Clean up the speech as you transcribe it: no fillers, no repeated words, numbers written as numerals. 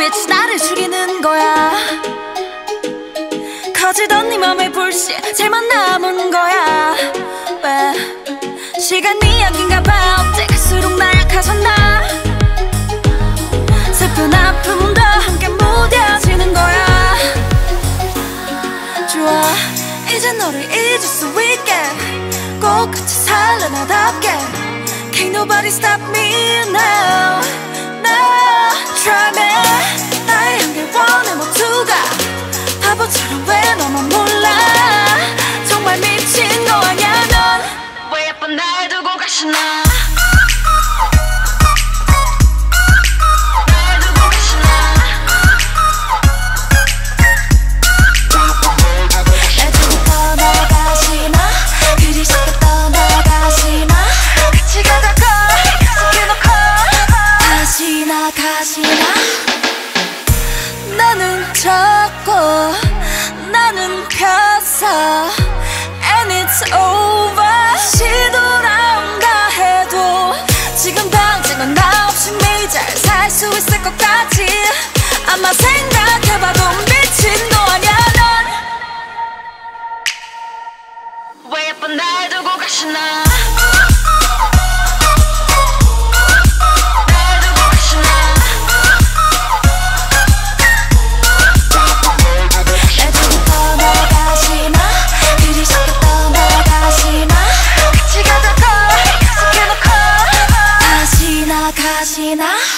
눈빛이 나를 죽이는 거야. 커지던 네 맘의 불씨 제만 남은 거야. 왜 시간이 약인가 봐. 어째 갈수록 나약해졌나. 슬픈 아픔도 함께 무뎌지는 거야. 좋아 이제 너를 잊을 수 있게 꼭 같이 살래 나답게. Can't nobody stop me now. No try me. 나의 향기를 원해 모두가 바보처럼 왜 너만 몰라. 정말 미친 거 아냐 넌. 왜 예쁜 날 두고 가시나. 나는 자꾸 나는 폈어 And it's over. 다시 돌아온다 해도 지금 당장은 나 없이 매일 잘 살 수 있을 것 같지. 아마 생각해봐도 미친 거 아냐 넌. 왜 예쁜 날 두고 가시나. 가시나